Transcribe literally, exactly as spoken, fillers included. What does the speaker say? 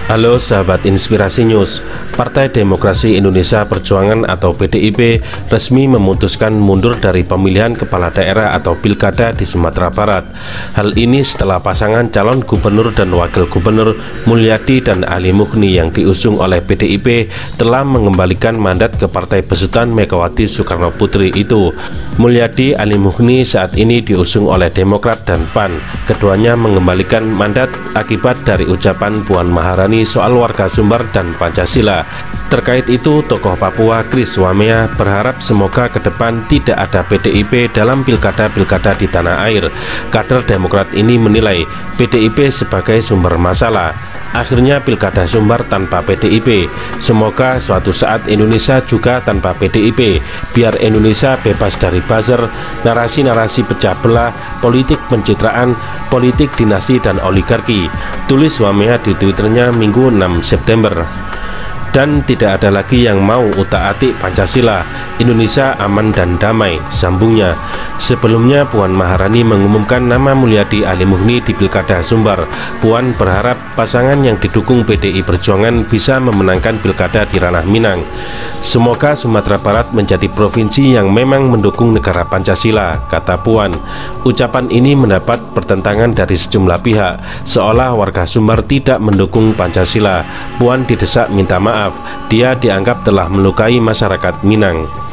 Halo sahabat Inspirasi News. Partai Demokrasi Indonesia Perjuangan atau P D I P resmi memutuskan mundur dari pemilihan kepala daerah atau pilkada di Sumatera Barat. Hal ini setelah pasangan calon gubernur dan wakil gubernur Mulyadi dan Ali Mughni yang diusung oleh P D I P telah mengembalikan mandat ke partai besutan Megawati Soekarno Putri itu. Mulyadi, Ali Mughni saat ini diusung oleh Demokrat dan P A N. Keduanya mengembalikan mandat akibat dari ucapan Puan Maharani soal warga Sumbar dan Pancasila. Terkait itu, tokoh Papua Chris Wamea berharap semoga ke depan tidak ada P D I P dalam pilkada-pilkada di tanah air. Kader Demokrat ini menilai P D I P sebagai sumber masalah. Akhirnya pilkada Sumbar tanpa P D I P. Semoga suatu saat Indonesia juga tanpa P D I P, biar Indonesia bebas dari buzzer, narasi-narasi pecah belah, politik pencitraan, politik dinasti dan oligarki, tulis Wamea di Twitternya Minggu enam September. Dan tidak ada lagi yang mau utak-atik Pancasila, Indonesia aman dan damai, sambungnya. Sebelumnya Puan Maharani mengumumkan nama Mulyadi Ali Mughni di Pilkada Sumbar. Puan berharap pasangan yang didukung P D I Perjuangan bisa memenangkan pilkada di ranah Minang. Semoga Sumatera Barat menjadi provinsi yang memang mendukung negara Pancasila, kata Puan. Ucapan ini mendapat pertentangan dari sejumlah pihak, seolah warga Sumbar tidak mendukung Pancasila. Puan didesak minta maaf. Dia dianggap telah melukai masyarakat Minang.